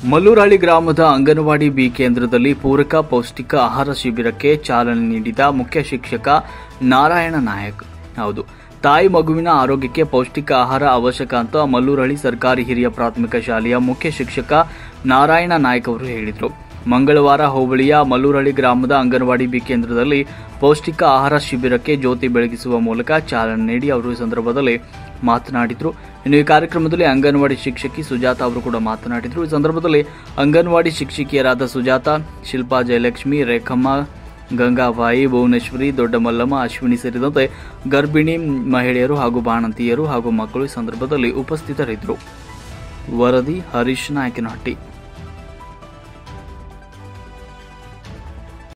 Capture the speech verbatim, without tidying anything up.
ಮಲ್ಲೂರಹಳ್ಳಿ ಗ್ರಾಮದ ಅಂಗನವಾಡಿ ಬಿ ಕೇಂದ್ರದಲ್ಲಿ ಪೂರಕ ಪೌಷ್ಟಿಕ ಆಹಾರ ಶಿಬಿರಕ್ಕೆ ಚಾಲನೆ ನೀಡಿದ ಮುಖ್ಯ ಶಿಕ್ಷಕ ನಾರಾಯಣ ನಾಯಕ್. ಹೌದು, ತಾಯಿ ಮಗುವಿನ ಆರೋಗ್ಯಕ್ಕೆ ಪೌಷ್ಟಿಕ ಆಹಾರ ಅವಶ್ಯಕ ಅಂತ ಮಲ್ಲೂರಹಳ್ಳಿ ಸರ್ಕಾರಿ ಹಿರಿಯ ಪ್ರಾಥಮಿಕ ಶಾಲೆಯ ಮುಖ್ಯ ಶಿಕ್ಷಕ ನಾರಾಯಣ ನಾಯಕ್ ಅವರು ಹೇಳಿದರು. ಮಂಗಳವಾರ ಹೋಬಳಿಯ ಮಲ್ಲೂರಹಳ್ಳಿ ಗ್ರಾಮದ ಅಂಗನವಾಡಿ ಬಿ ಕೇಂದ್ರದಲ್ಲಿ ಪೌಷ್ಟಿಕ ಆಹಾರ ಶಿಬಿರಕ್ಕೆ ಜ್ಯೋತಿ ಬೆಳಗಿಸುವ ಮೂಲಕ ಚಾಲನೆ ನೀಡಿ ಅವರು ಈ ಸಂದರ್ಭದಲ್ಲಿ ಮಾತನಾಡಿದರು. ಇನ್ನು ಈ ಕಾರ್ಯಕ್ರಮದಲ್ಲಿ ಅಂಗನವಾಡಿ ಶಿಕ್ಷಕಿ ಸುಜಾತ ಅವರು ಕೂಡ ಮಾತನಾಡಿದರು. ಈ ಸಂದರ್ಭದಲ್ಲಿ ಅಂಗನವಾಡಿ ಶಿಕ್ಷಕಿಯರಾದ ಸುಜಾತ, ಶಿಲ್ಪಾ, ಜಯಲಕ್ಷ್ಮಿ, ರೇಖಮ್ಮ, ಗಂಗಾಬಾಯಿ, ಭುವನೇಶ್ವರಿ, ದೊಡ್ಡಮಲ್ಲಮ್ಮ, ಅಶ್ವಿನಿ ಸೇರಿದಂತೆ ಗರ್ಭಿಣಿ ಮಹಿಳೆಯರು ಹಾಗೂ ಬಾಣಂತಿಯರು ಹಾಗೂ ಮಕ್ಕಳು ಈ ಸಂದರ್ಭದಲ್ಲಿ ಉಪಸ್ಥಿತರಿದ್ದರು. ವರದಿ ಹರೀಶ್ ನಾಯಕನಹಟ್ಟಿ.